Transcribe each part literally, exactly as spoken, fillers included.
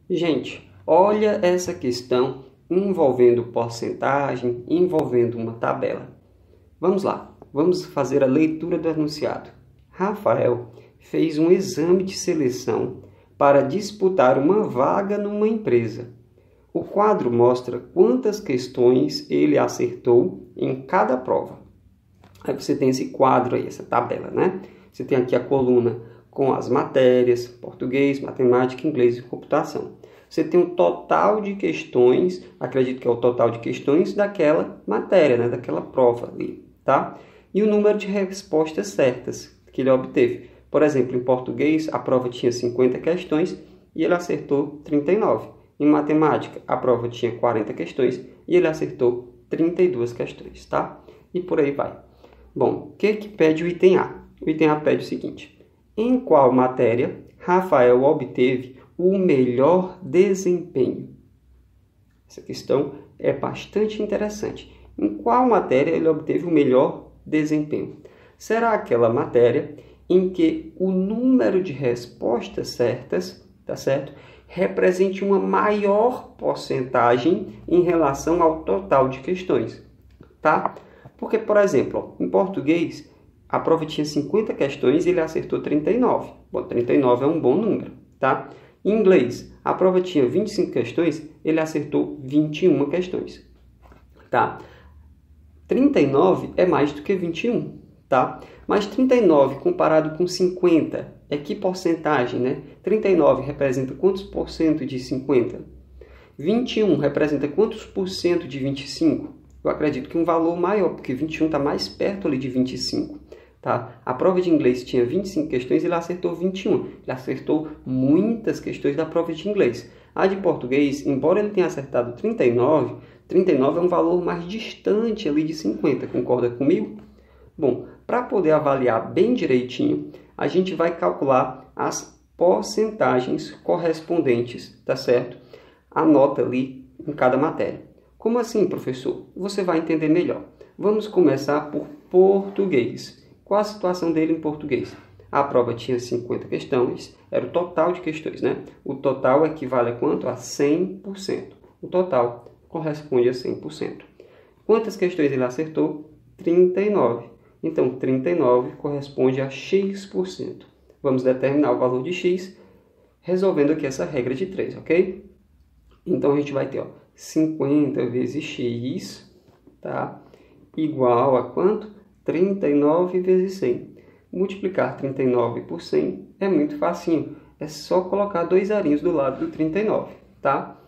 Gente, olha essa questão envolvendo porcentagem, envolvendo uma tabela. Vamos lá, vamos fazer a leitura do enunciado. Rafael fez um exame de seleção para disputar uma vaga numa empresa. O quadro mostra quantas questões ele acertou em cada prova. Aí você tem esse quadro aí, essa tabela, né? Você tem aqui a coluna com as matérias, português, matemática, inglês e computação. Você tem um total de questões, acredito que é o total de questões daquela matéria, né? Daquela prova ali, tá? E o número de respostas certas que ele obteve. Por exemplo, em português, a prova tinha cinquenta questões e ele acertou trinta e nove. Em matemática, a prova tinha quarenta questões e ele acertou trinta e duas questões, tá? E por aí vai. Bom, o que que pede o item A? O item A pede o seguinte: em qual matéria Rafael obteve o melhor desempenho? Essa questão é bastante interessante. Em qual matéria ele obteve o melhor desempenho? Será aquela matéria em que o número de respostas certas, tá certo, represente uma maior porcentagem em relação ao total de questões, tá? Porque, por exemplo, em português, a prova tinha cinquenta questões e ele acertou trinta e nove. Bom, trinta e nove é um bom número, tá? Em inglês, a prova tinha vinte e cinco questões, ele acertou vinte e uma questões, tá? trinta e nove é mais do que vinte e um, tá? Mas trinta e nove comparado com cinquenta é que porcentagem, né? trinta e nove representa quantos por cento de cinquenta? vinte e um representa quantos por cento de vinte e cinco? Eu acredito que um valor maior, porque vinte e um está mais perto ali de vinte e cinco. Tá? A prova de inglês tinha vinte e cinco questões e ele acertou vinte e um. Ele acertou muitas questões da prova de inglês. A de português, embora ele tenha acertado trinta e nove, trinta e nove é um valor mais distante ali de cinquenta. Concorda comigo? Bom, para poder avaliar bem direitinho, a gente vai calcular as porcentagens correspondentes, tá certo? A nota ali em cada matéria. Como assim, professor? Você vai entender melhor. Vamos começar por português. Qual a situação dele em português? A prova tinha cinquenta questões, era o total de questões, né? O total equivale a quanto? A cem por cento. O total corresponde a cem por cento. Quantas questões ele acertou? trinta e nove. Então, trinta e nove corresponde a X por cento. Vamos determinar o valor de X resolvendo aqui essa regra de três, ok? Então, a gente vai ter, ó, cinquenta vezes X, tá? Igual a quanto? trinta e nove vezes cem. Multiplicar trinta e nove por cem é muito facinho. É só colocar dois arinhos do lado do trinta e nove, tá?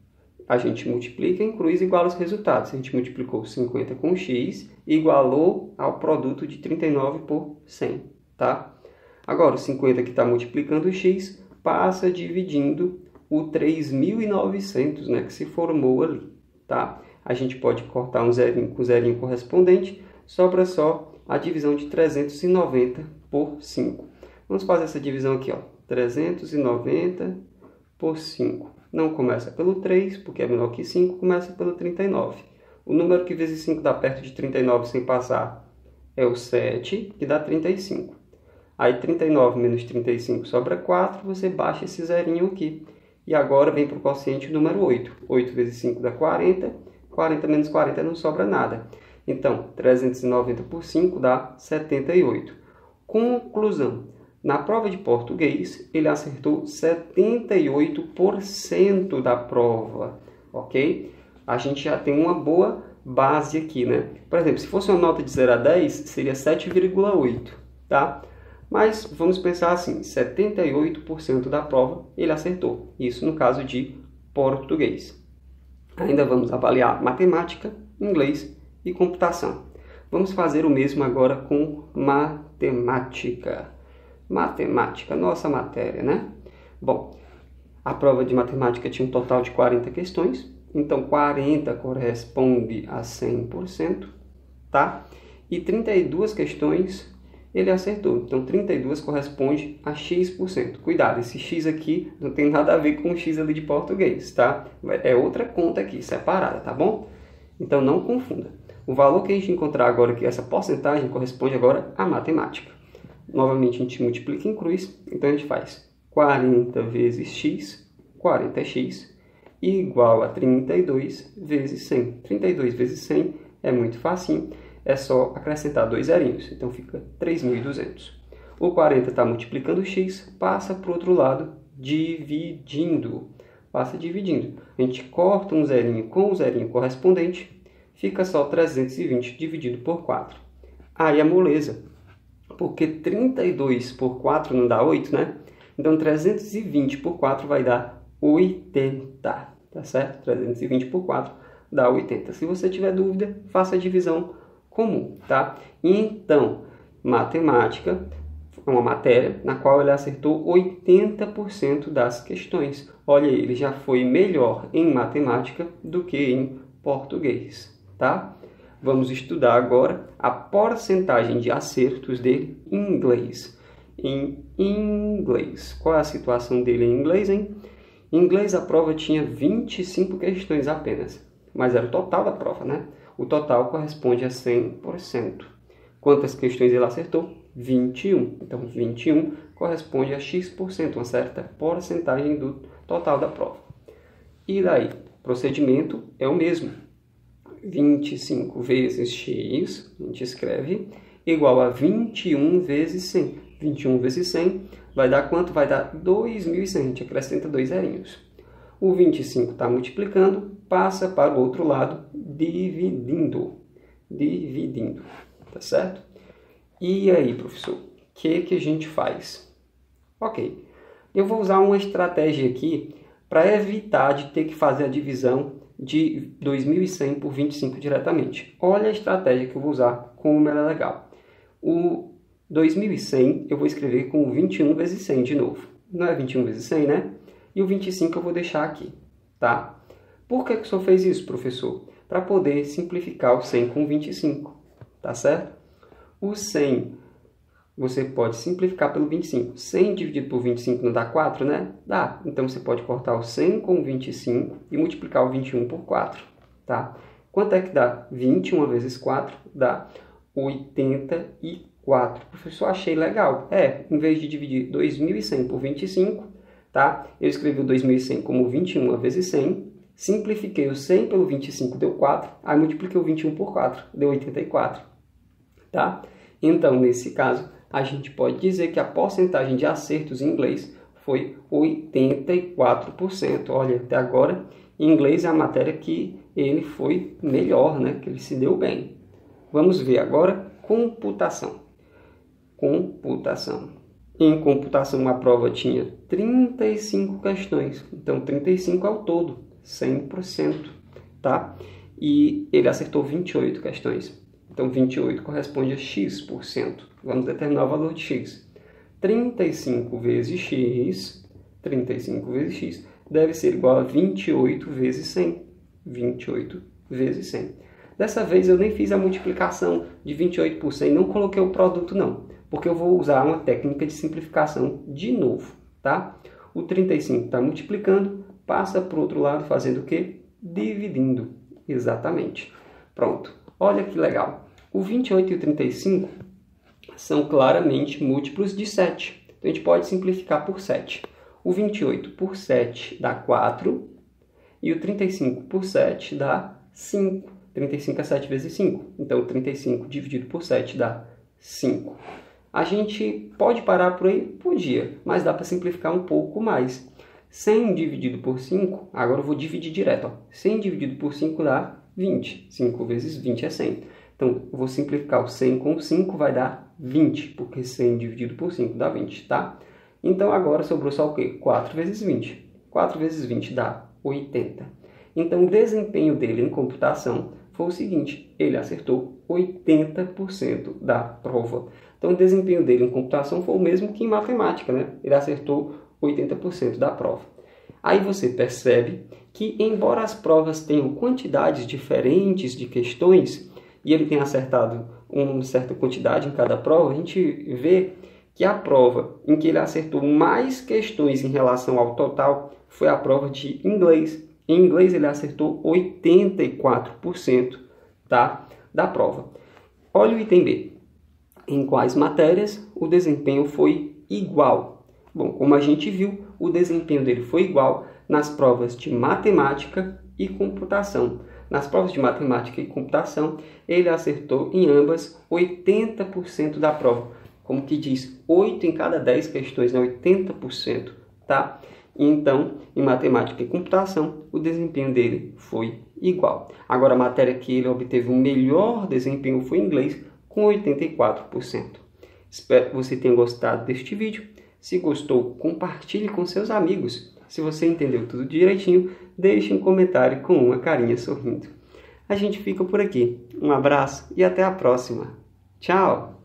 A gente multiplica, inclui e iguala os resultados. A gente multiplicou cinquenta com X e igualou ao produto de trinta e nove por cem, tá? Agora, o cinquenta que está multiplicando o X passa dividindo o três mil e novecentos, né, que se formou ali, tá? A gente pode cortar um zerinho com o zerinho correspondente, sobra só a divisão de trezentos e noventa por cinco. Vamos fazer essa divisão aqui, ó, trezentos e noventa por cinco. Não começa pelo três, porque é menor que cinco, começa pelo trinta e nove. O número que vezes cinco dá perto de trinta e nove sem passar é o sete, que dá trinta e cinco. Aí trinta e nove menos trinta e cinco sobra quatro, você baixa esse zerinho aqui. E agora vem para o quociente número oito. oito vezes cinco dá quarenta. quarenta menos quarenta não sobra nada. Então, trezentos e noventa por cinco dá setenta e oito. Conclusão. Na prova de português, ele acertou setenta e oito por cento da prova. Ok? A gente já tem uma boa base aqui, né? Por exemplo, se fosse uma nota de zero a dez, seria sete vírgula oito. Tá? Mas vamos pensar assim, setenta e oito por cento da prova ele acertou. Isso no caso de português. Ainda vamos avaliar matemática, inglês e computação. Vamos fazer o mesmo agora com matemática. Matemática, nossa matéria, né? Bom, a prova de matemática tinha um total de quarenta questões. Então, quarenta corresponde a cem por cento, tá? E trinta e duas questões ele acertou. Então, trinta e duas corresponde a X por cento. Cuidado, esse X aqui não tem nada a ver com o X ali de português, tá? É outra conta aqui, separada, tá bom? Então, não confunda. O valor que a gente encontrar agora, que essa porcentagem, corresponde agora à matemática. Novamente, a gente multiplica em cruz. Então, a gente faz quarenta vezes X quarenta x, igual a trinta e dois vezes cem. trinta e dois vezes cem é muito facinho, é só acrescentar dois zerinhos, então fica três mil e duzentos. O quarenta está multiplicando x, passa para o outro lado, dividindo. Passa dividindo. A gente corta um zerinho com o zerinho correspondente, fica só trezentos e vinte dividido por quatro. Aí é moleza, porque trinta e dois por quatro não dá oito, né? Então trezentos e vinte por quatro vai dar oitenta, tá certo? trezentos e vinte por quatro dá oitenta. Se você tiver dúvida, faça a divisão comum, tá? Então, matemática é uma matéria na qual ele acertou oitenta por cento das questões. Olha, ele já foi melhor em matemática do que em português, tá? Vamos estudar agora a porcentagem de acertos dele em inglês. Em inglês. Qual é a situação dele em inglês, hein? Em inglês a prova tinha vinte e cinco questões apenas, mas era o total da prova, né? O total corresponde a cem por cento. Quantas questões ele acertou? vinte e um. Então, vinte e um corresponde a X%, uma certa porcentagem do total da prova. E daí? O procedimento é o mesmo. vinte e cinco vezes X, a gente escreve, igual a vinte e um vezes cem. vinte e um vezes cem vai dar quanto? Vai dar dois mil e cem. A gente acrescenta dois zerinhos. O vinte e cinco está multiplicando, passa para o outro lado, dividindo. Dividindo. Tá certo? E aí, professor, o que, que a gente faz? Ok, eu vou usar uma estratégia aqui para evitar de ter que fazer a divisão de dois mil e cem por vinte e cinco diretamente. Olha a estratégia que eu vou usar, como ela é legal. O dois mil e cem eu vou escrever com vinte e um vezes cem de novo. Não é vinte e um vezes cem, né? E o vinte e cinco eu vou deixar aqui, tá? Por que, que o senhor fez isso, professor? Para poder simplificar o cem com vinte e cinco, tá certo? O cem, você pode simplificar pelo vinte e cinco. cem dividido por vinte e cinco não dá quatro, né? Dá. Então, você pode cortar o cem com vinte e cinco e multiplicar o vinte e um por quatro, tá? Quanto é que dá? vinte e um vezes quatro dá oitenta e quatro. Professor, achei legal. É, em vez de dividir dois mil e cem por vinte e cinco, tá? Eu escrevi o dois mil e cem como vinte e um vezes cem, simplifiquei o cem pelo vinte e cinco, deu quatro, aí multipliquei o vinte e um por quatro, deu oitenta e quatro. Tá? Então, nesse caso, a gente pode dizer que a porcentagem de acertos em inglês foi oitenta e quatro por cento. Olha, até agora, em inglês é a matéria que ele foi melhor, né? Que ele se deu bem. Vamos ver agora computação. Computação. Em computação, a prova tinha trinta e cinco questões. Então, trinta e cinco ao todo, cem por cento. Tá? E ele acertou vinte e oito questões. Então, vinte e oito corresponde a X%. Vamos determinar o valor de X. trinta e cinco vezes X, trinta e cinco vezes X, deve ser igual a vinte e oito vezes cem. vinte e oito vezes cem. Dessa vez, eu nem fiz a multiplicação de vinte e oito por cem, não coloquei o produto, não. Porque eu vou usar uma técnica de simplificação de novo, tá? O trinta e cinco está multiplicando, passa para o outro lado fazendo o quê? Dividindo. Exatamente. Pronto. Olha que legal. O vinte e oito e o trinta e cinco são claramente múltiplos de sete. Então, a gente pode simplificar por sete. O vinte e oito por sete dá quatro. E o trinta e cinco por sete dá cinco. trinta e cinco é sete vezes cinco. Então, trinta e cinco dividido por sete dá cinco. A gente pode parar por aí? Podia. Mas dá para simplificar um pouco mais. cem dividido por cinco, agora eu vou dividir direto. Ó. cem dividido por cinco dá vinte. cinco vezes vinte é cem. Então, eu vou simplificar o cem com cinco, vai dar vinte, porque cem dividido por cinco dá vinte, tá? Então, agora sobrou só o quê? quatro vezes vinte. quatro vezes vinte dá oitenta. Então, o desempenho dele em computação foi o seguinte, ele acertou oitenta por cento da prova. Então, o desempenho dele em computação foi o mesmo que em matemática, né? Ele acertou oitenta por cento da prova. Aí você percebe que, embora as provas tenham quantidades diferentes de questões, e ele tenha acertado uma certa quantidade em cada prova, a gente vê que a prova em que ele acertou mais questões em relação ao total foi a prova de inglês. Em inglês ele acertou oitenta e quatro por cento, tá, da prova. Olha o item B. Em quais matérias o desempenho foi igual? Bom, como a gente viu, o desempenho dele foi igual nas provas de matemática e computação. Nas provas de matemática e computação, ele acertou em ambas oitenta por cento da prova. Como que diz, oito em cada dez questões, né? oitenta por cento, tá? Então, em matemática e computação, o desempenho dele foi igual. Agora, a matéria que ele obteve o melhor desempenho foi inglês, com oitenta e quatro por cento. Espero que você tenha gostado deste vídeo. Se gostou, compartilhe com seus amigos. Se você entendeu tudo direitinho, deixe um comentário com uma carinha sorrindo. A gente fica por aqui. Um abraço e até a próxima. Tchau!